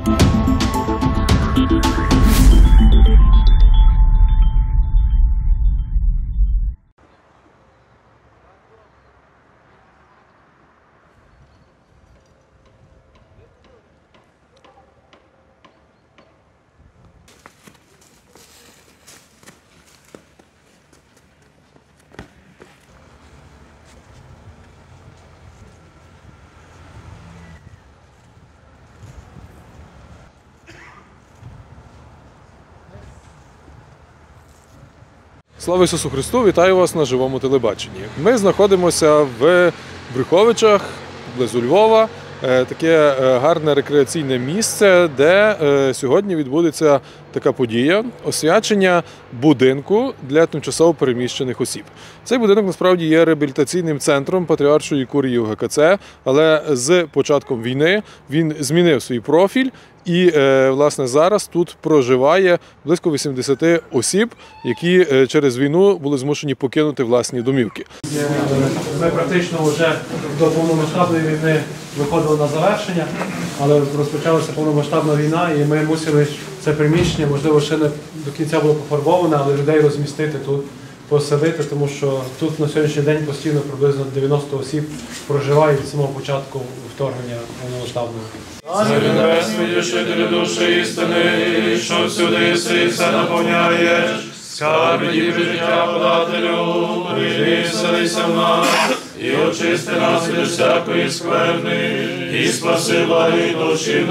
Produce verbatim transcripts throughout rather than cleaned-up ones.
Слава Ісусу Христу! Вітаю вас на живому телебаченні. Ми знаходимося в Брюховичах, близу Львова. Таке гарне рекреаційне місце, де сьогодні відбудеться така подія – освячення будинку для тимчасово переміщених осіб. Цей будинок насправді є реабілітаційним центром Патріаршої курії УГКЦ, але з початком війни він змінив свій профіль і, власне, зараз тут проживає близько вісімдесят осіб, які через війну були змушені покинути власні домівки. Ми практично вже до повномасштабної війни виходили на завершення, але розпочалася повномасштабна війна і ми мусили це приміщення, можливо, ще не до кінця було пофарбоване, але людей розмістити тут, поселити, тому що тут на сьогоднішній день постійно приблизно дев'яносто осіб проживає від самого початку вторгнення повномасштабного. Царю небесний, Втішителю душі істини, що всюди си все наповняєш, скарби діви життя подателю, прийди, вселися в нас, і очисти нас від всякої скверни, і спаси благі душі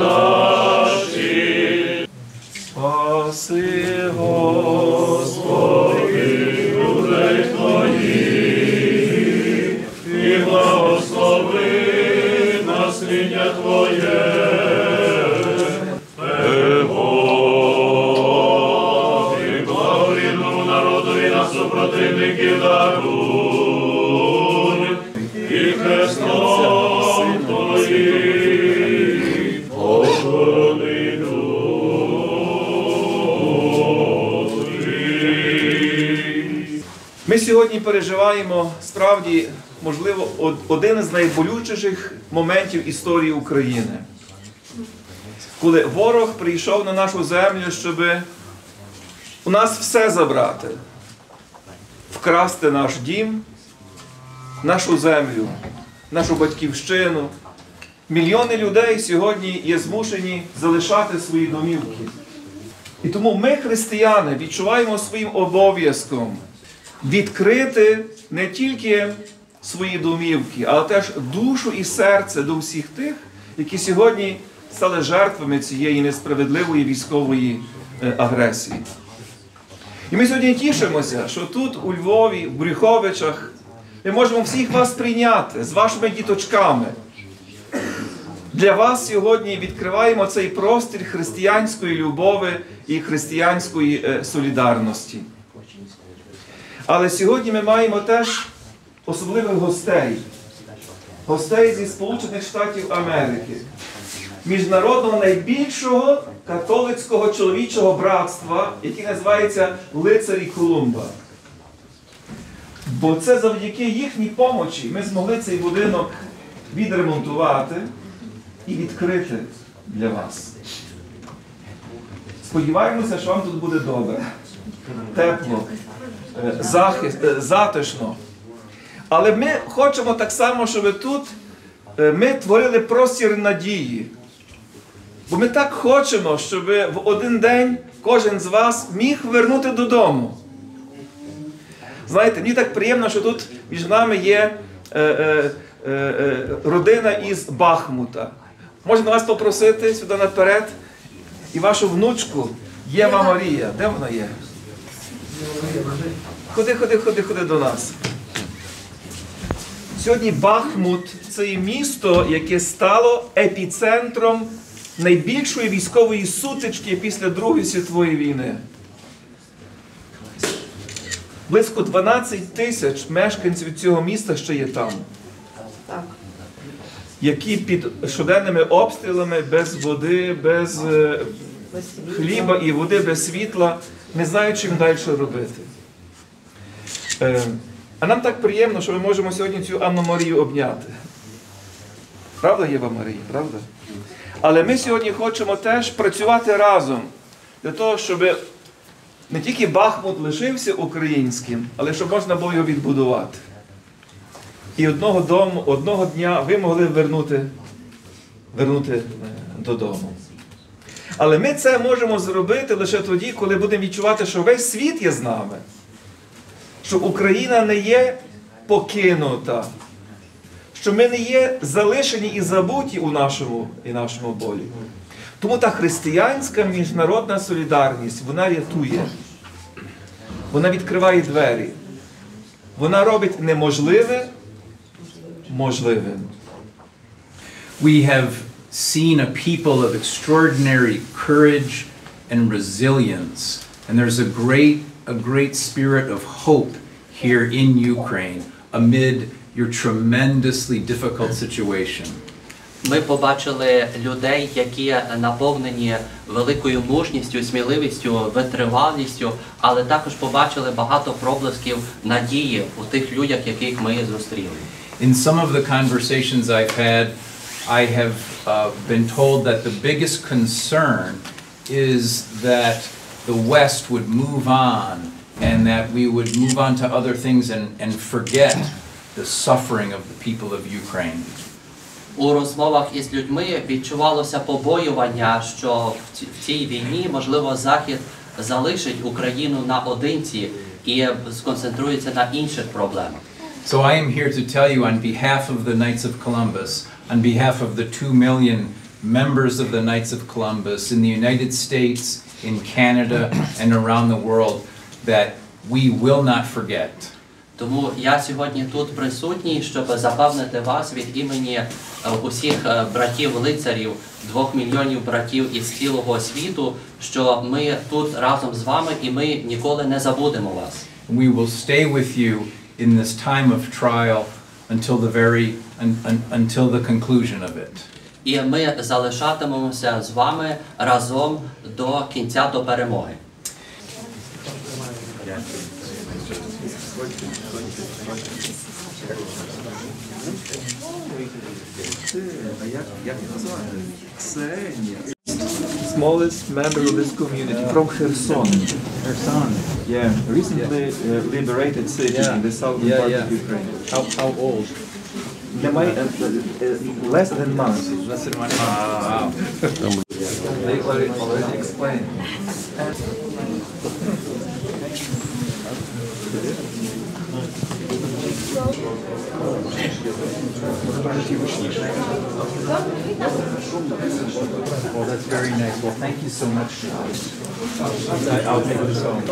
наші. Спаси, Господи, людей Твоїх, і благослови насліддя Твоє. Богу, благорідному народові на супротивників даруй, і хрестом Твоїм охорони людей. Ми сьогодні переживаємо справді, можливо, один із найболючіших моментів історії України. Коли ворог прийшов на нашу землю, щоб у нас все забрати. Вкрасти наш дім, нашу землю, нашу батьківщину. Мільйони людей сьогодні є змушені залишати свої домівки. І тому ми, християни, відчуваємо своїм обов'язком відкрити не тільки свої домівки, але теж душу і серце до всіх тих, які сьогодні стали жертвами цієї несправедливої військової агресії. І ми сьогодні тішимося, що тут, у Львові, в Брюховичах, ми можемо всіх вас прийняти з вашими діточками. Для вас сьогодні відкриваємо цей простір християнської любові і християнської солідарності. Але сьогодні ми маємо теж особливих гостей. Гостей зі Сполучених Штатів Америки. Міжнародного найбільшого католицького чоловічого братства, яке називається Лицарі Колумба. Бо це завдяки їхній помочі ми змогли цей будинок відремонтувати і відкрити для вас. Сподіваємося, що вам тут буде добре, тепло, захист, затишно. Але ми хочемо так само, щоб тут ми творили простір надії. Бо ми так хочемо, щоб в один день кожен з вас міг вернути додому. Знаєте, мені так приємно, що тут між нами є е, е, е, родина із Бахмута. Можна вас попросити сюди наперед і вашу внучку Єва Марія. Де вона є? Ходи, ходи, ходи, ходи до нас. Сьогодні Бахмут – це місто, яке стало епіцентром найбільшої військової сутички після Другої світової війни. Близько дванадцять тисяч мешканців цього міста ще є там, які під щоденними обстрілами, без води, без хліба і води, без світла, не знають, чим далі робити. А нам так приємно, що ми можемо сьогодні цю Анну Марію обняти. Правда, Єва Марія? Правда? Але ми сьогодні хочемо теж працювати разом для того, щоб не тільки Бахмут лишився українським, але щоб можна було його відбудувати. І одного, дому, одного дня ви могли вернути, вернути додому. Але ми це можемо зробити лише тоді, коли будемо відчувати, що весь світ є з нами. Що Україна не є покинута. Що ми не є залишені і забуті у нашому, і нашому болі. Тому та християнська міжнародна солідарність, вона рятує. Вона відкриває двері. Вона робить неможливе можливим. We have seen a people of extraordinary courage and resilience, and there's a great, a great spirit of hope here in Ukraine amid your tremendously difficult situation. Ми побачили людей, які наповнені великою мужністю, сміливістю, витривалістю, але також побачили багато проблисків надії у тих людях, яких ми зустріли. In some of the conversations I've had, I have uh, been told that the biggest concern is that the West would move on and that we would move on to other things and, and forget the suffering of the people of Ukraine. У розмовах із людьми відчувалося побоювання, що в цій війні, можливо, Захід залишить Україну наодинці і сконцентрується на інших проблемах. So I am here to tell you on behalf of the Knights of Columbus, on behalf of the two million members of the Knights of Columbus in the United States, in Canada, and around the world, that we will not forget. Тому я сьогодні тут присутній, щоб запевнити вас від імені усіх братів-лицарів, двох мільйонів братів із цілого світу, що ми тут разом з вами і ми ніколи не забудемо вас. We will stay with you in this time of trial until the very un, un, until the conclusion of it. І ми залишатимемося з вами разом до кінця, до перемоги. Smallest member of this community from Kherson. Kherson. Yeah, recently uh, liberated city Yeah. in the southern Yeah, part yeah. of Ukraine. How, how old? They might, uh, uh, less than months. Less than one month. Wow. They already, already explained. Well, that's very nice. Well, thank you so much. I- I'll take this home.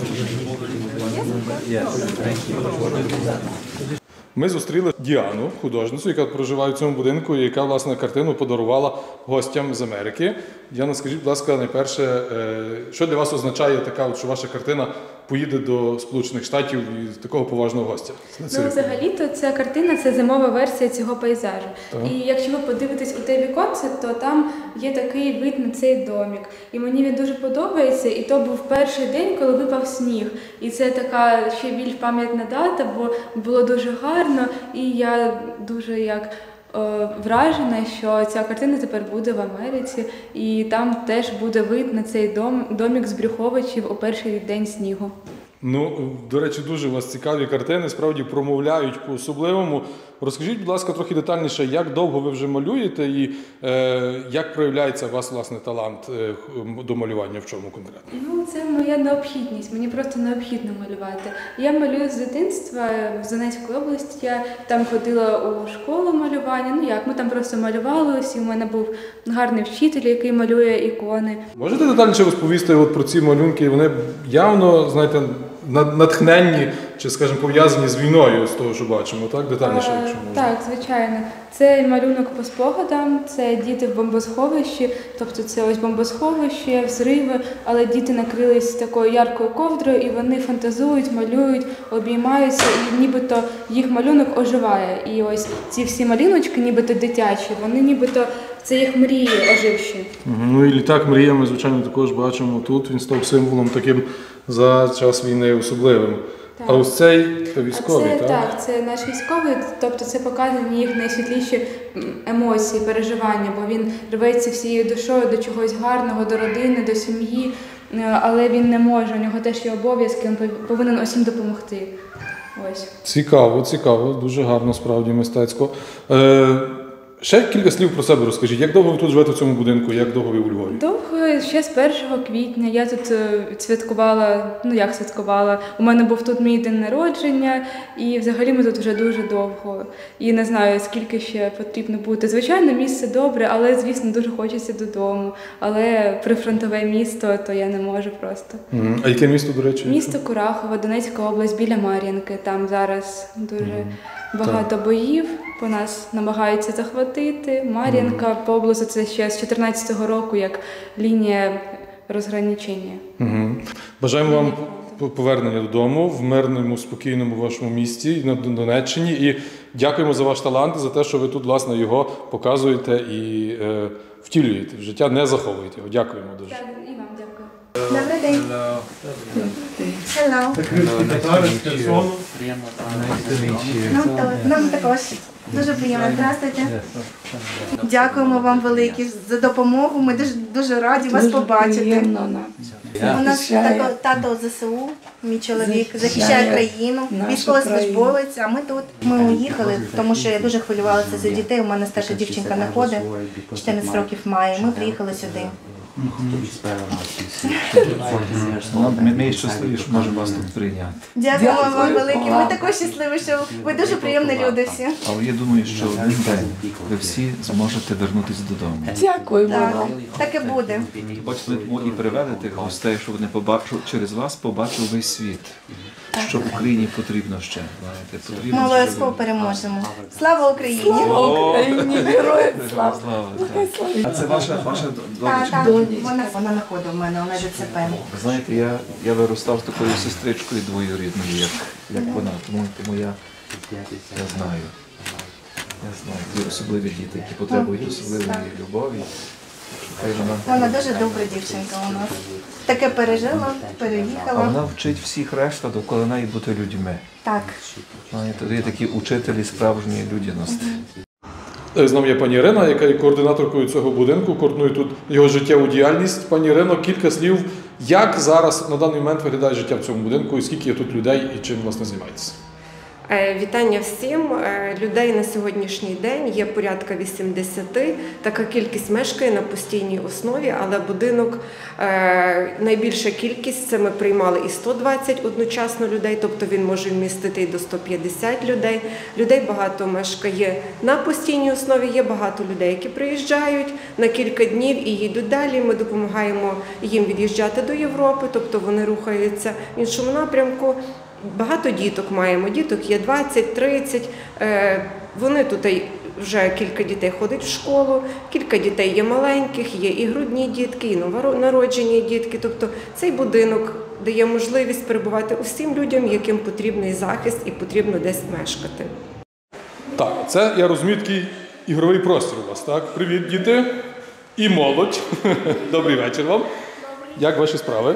Yes, thank you. Ми зустріли Діану, художницю, яка проживає в цьому будинку, і яка, власне, картину подарувала гостям з Америки. Діана, скажіть, будь ласка, найперше, що для вас означає така, от, що ваша картина поїде до Сполучених Штатів і такого поважного гостя? Ну, взагалі-то ця картина – це зимова версія цього пейзажу. Так. І якщо ви подивитесь у те віконце, то там є такий вид на цей домик. І мені він дуже подобається, і то був перший день, коли випав сніг. І це така ще більш пам'ятна дата, бо було дуже гарно, і я дуже як е, вражена, що ця картина тепер буде в Америці, і там теж буде вид на цей дом, домик з Брюховичів у перший день снігу. Ну, до речі, дуже у вас цікаві картини, справді промовляють по-особливому. Розкажіть, будь ласка, трохи детальніше, як довго ви вже малюєте і е, як проявляється у вас, власне, талант е, до малювання, в чому конкретно? Ну, це моя необхідність, мені просто необхідно малювати. Я малюю з дитинства в Донецькій області, я там ходила у школу малювання, ну як, ми там просто малювали, і у мене був гарний вчитель, який малює ікони. Можете детальніше розповісти от про ці малюнки? Вони явно, знаєте, натхненні, чи, скажімо, пов'язані з війною, з того, що бачимо, так? Детальніше, якщо можна. Так, звичайно. Це малюнок по спогадам, це діти в бомбосховищі, тобто це ось бомбосховище, взриви, але діти накрились такою яркою ковдрою, і вони фантазують, малюють, обіймаються, і нібито їх малюнок оживає. І ось ці всі малюночки, нібито дитячі, вони нібито, це їх мрії оживші. Ну і літак мрія ми, звичайно, також бачимо тут. Він став символом таким за час війни особливим. Так. А ось цей А військовий, це, так? так, це наш військовий, тобто це показує їх найсвітліші м, емоції, переживання, бо він рветься всією душою до чогось гарного, до родини, до сім'ї, е, але він не може, у нього теж є обов'язки, він пов- повинен усім допомогти. Ось. Цікаво, цікаво, дуже гарно, справді, мистецько. Е, ще кілька слів про себе розкажіть. Як довго ви тут живете в цьому будинку, як довго ви у Львові? Довго, ще з першого квітня. Я тут е, святкувала, ну як святкувала, у мене був тут мій день народження, і взагалі ми тут вже дуже довго. І не знаю, скільки ще потрібно бути. Звичайно, місце добре, але, звісно, дуже хочеться додому. Але прифронтове місто, то я не можу просто. Мгм. А яке місто, до речі? Місто Курахова, Донецька область, біля Мар'їнки. Там зараз дуже багато боїв. По нас намагаються захватити. Мар'їнка поблизу це ще з чотирнадцятого року, як лінія розграничення. Угу. Бажаємо вам п- повернення додому в мирному, спокійному вашому місті на Дон- Донеччині. І дякуємо за ваш талант, і за те, що ви тут, власне, його показуєте і е, втілюєте в життя, не заховуєте його. Дякуємо дуже. Так, і вам дякую. Добрий день. Hello. Приємно Нам, то- нам також дуже приємно. Здравствуйте. Дякуємо вам велике за допомогу. Ми дуже, дуже раді вас побачити. У нас тато, тато ЗСУ, мій чоловік, захищає країну, військовослужбовець, а ми тут. Ми уїхали, тому що я дуже хвилювалася за дітей. У мене старша дівчинка не ходить, чотирнадцять років має. Ми приїхали сюди. Ми, ми щасливі, що можемо вас тут прийняти. Дякуємо вам велике. Ми також щасливі, що ви дуже приємні люди всі. Але я думаю, що один день ви всі зможете вернутися додому. Дякуємо Так, вам. так і буде. Бачите, ми тому і привели тих гостей, щоб вони побачили, через вас побачив весь світ. Що Україні потрібно ще, знаєте, Ми потрібно обов'язково переможемо. Слава Україні! Україні, героям слава. слава. так. А це ваша ваша Так, донечка. так, вона, вона не ходить в мене, вона ДЦП. Ви знаєте, я, я виростав з такою сестричкою двоюрідною, як, як вона, тому, тому я, я знаю. Я знаю, ті особливі діти, які потребують особливої любові. Хай вона, Вона дуже добра дівчинка у нас. Таке пережила, а переїхала. вона вчить всіх решта довкола неї бути людьми. Так. Знаєте, є такі учителі справжньої людяності. Е, З нами є пані Ірина, яка є координаторкою цього будинку, координує тут його життєву діяльність. Пані Ірино, кілька слів, як зараз на даний момент виглядає життя в цьому будинку, і скільки є тут людей, і чим, власне, займаєтеся? Е, Вітання всім. Е, Людей на сьогоднішній день є порядка вісімдесят. Така кількість мешкає на постійній основі, але будинок, е, найбільша кількість, це ми приймали і сто двадцять одночасно людей, тобто він може вмістити і до сто п'ятдесят людей. Людей багато мешкає на постійній основі, є багато людей, які приїжджають на кілька днів і їдуть далі. Ми допомагаємо їм від'їжджати до Європи, тобто вони рухаються в іншому напрямку. Багато діток маємо, діток є двадцять тридцять, вони тут вже кілька дітей ходять в школу, кілька дітей є маленьких, є і грудні дітки, і новонароджені дітки. Тобто цей будинок дає можливість перебувати усім людям, яким потрібний захист і потрібно десь мешкати. Так, це, я розумію, такий ігровий простір у вас, так? Привіт, діти і молодь. Добрий вечір вам. Як ваші справи?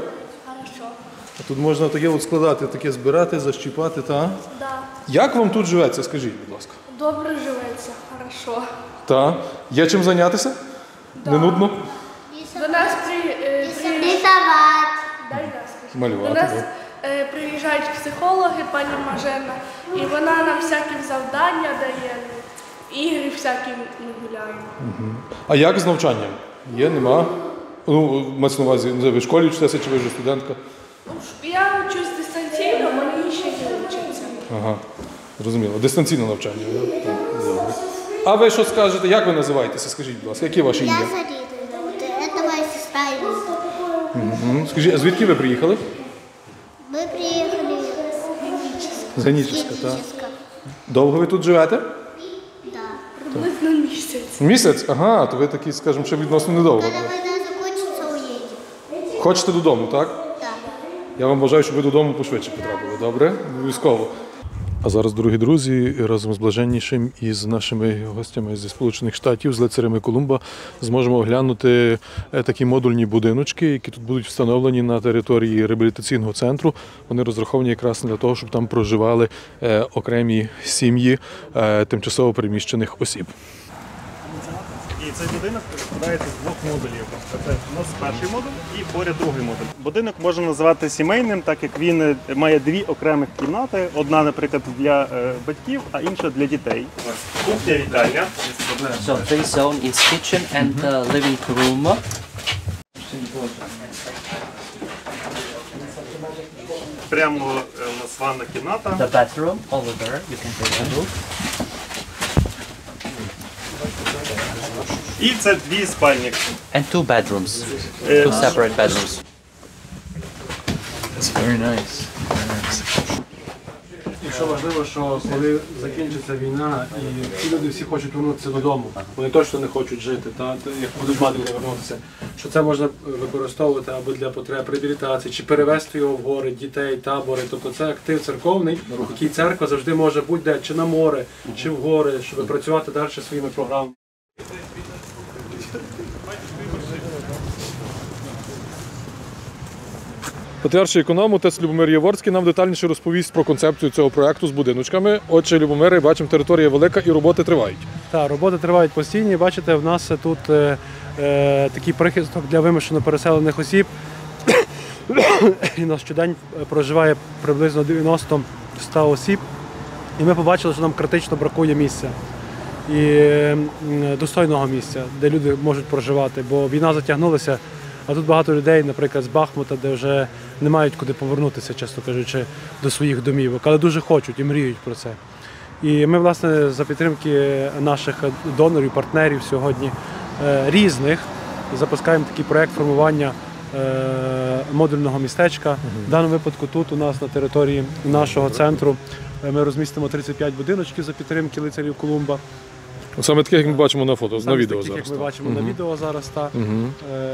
А тут можна таке от складати, таке збирати, защіпати, так? Да. Як вам тут живеться, скажіть, будь ласка? Добре живеться, хорошо. Так. Є чим зайнятися? Да. Не нудно? До нас при, е, при... Дай, да, скажи. Малювати, До нас так. е, приїжджають психологи, пані Мажена, і вона нам всякі завдання дає, ігри всякі ми гуляємо. Угу. А як з навчанням? Є, нема? Ну, мається на увазі, ви в школі вчитеся, чи ви вже студентка? Я вчусь дистанційно, мені ще не вчиться. Ага, зрозуміло. Дистанційне навчання, так? Так, добре. А ви що скажете? Як ви називаєтеся? Скажіть, будь ласка, які ваші ім'я? Я Зарина зовут. Это моя сестра Элиза. Угу. Скажіть, а звідки ви приїхали? Мы приехали З Геніческа, так? Довго ви тут живете? Да. Приблизно місяць. Місяць? Ага, то ви такі, скажімо, ще відносно недовго. Когда война закончится, уедем. Хочете додому, так? Да. Я вам бажаю, щоб ви додому пошвидше потрапили, добре? Обов'язково. А зараз, дорогі друзі, разом з Блаженнішим і з нашими гостями зі Сполучених Штатів, з лицарями Колумба, зможемо оглянути такі модульні будиночки, які тут будуть встановлені на території реабілітаційного центру. Вони розраховані якраз для того, щоб там проживали окремі сім'ї тимчасово переміщених осіб. І цей будинок складається з двох модулів. Це у нас перший модуль і поряд другий модуль. Будинок можна назвати сімейним, так як він має дві окремих кімнати. Одна, наприклад, для е, батьків, а інша для дітей. Кухня, вітальня. So this zone is kitchen and uh, living room. Прямо е, у нас ванна кімната. The bathroom over there. You can take a look. І це дві спальні. And two bedrooms. Two separate bedrooms. That's very nice. І що важливо, що коли закінчиться війна і ці люди всі хочуть повернутися додому, вони точно не хочуть жити, та як будуть мати де повернутися, що це можна використовувати або для потреб реабілітації, чи перевезти його в гори, дітей, табори. Тобто це актив церковний, який церква завжди може бути чи на море, чи в гори, щоб працювати далі своїми програмами. Патріарший економ, отець Любомир Яворський нам детальніше розповість про концепцію цього проєкту з будиночками. Отже, Любомире, бачимо, територія велика і роботи тривають. Так, роботи тривають постійні. Бачите, в нас тут е, е, такий прихисток для вимушено переселених осіб. І на щодень проживає приблизно дев'яносто-сто осіб. І ми побачили, що нам критично бракує місця. І е, достойного місця, де люди можуть проживати, бо війна затягнулася. А тут багато людей, наприклад, з Бахмута, де вже не мають куди повернутися, чесно кажучи, до своїх домівок, але дуже хочуть і мріють про це. І ми, власне, за підтримки наших донорів, партнерів сьогодні різних, запускаємо такий проєкт формування модульного містечка. В даному випадку тут у нас на території нашого центру ми розмістимо тридцять п'ять будиночків за підтримки лицарів Колумба. Саме таке, як ми бачимо на фото, Саме на відео такі, зараз. як ми бачимо угу. на відео зараз. Та. Угу.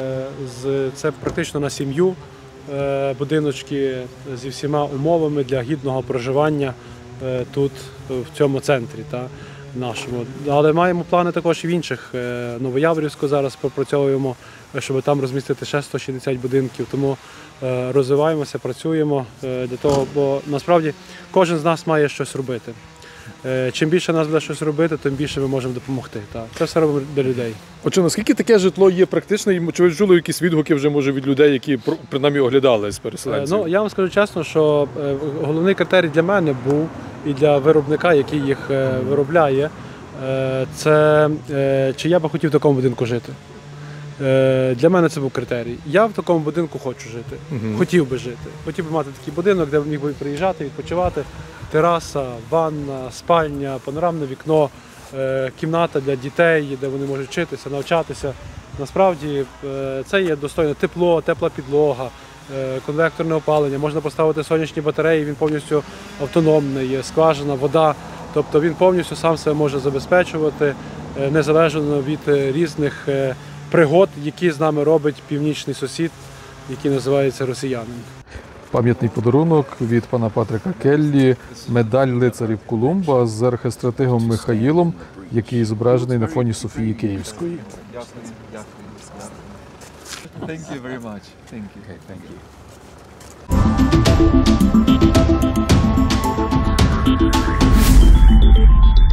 Це практично на сім'ю будиночки зі всіма умовами для гідного проживання тут, в цьому центрі та, нашому. Але маємо плани також і в інших. Новояворівську зараз пропрацьовуємо, щоб там розмістити ще сто шістдесят будинків. Тому розвиваємося, працюємо для того, бо насправді кожен з нас має щось робити. Чим більше нас буде щось робити, тим більше ми можемо допомогти. Так. Це все робимо для людей. Отже, наскільки таке житло є практичне? Чи ви чули якісь відгуки вже, може, від людей, які принаймні оглядали з переселенців? Ну, я вам скажу чесно, що головний критерій для мене був і для виробника, який їх виробляє, це чи я би хотів в такому будинку жити. Для мене це був критерій. Я в такому будинку хочу жити, угу. хотів би жити. Хотів би мати такий будинок, де міг би приїжджати, відпочивати. Тераса, ванна, спальня, панорамне вікно, кімната для дітей, де вони можуть вчитися, навчатися. Насправді це є достойне тепло, тепла підлога, конвекторне опалення, можна поставити сонячні батареї, він повністю автономний, скважина, вода. Тобто він повністю сам себе може забезпечувати, незалежно від різних пригод, які з нами робить північний сусід, який називається росіянин. Пам'ятний подарунок від пана Патрика Келлі, медаль лицарів Колумба з архистратигом Михаїлом, який зображений на фоні Софії Київської. Thank you very much. Thank you. Okay, thank you.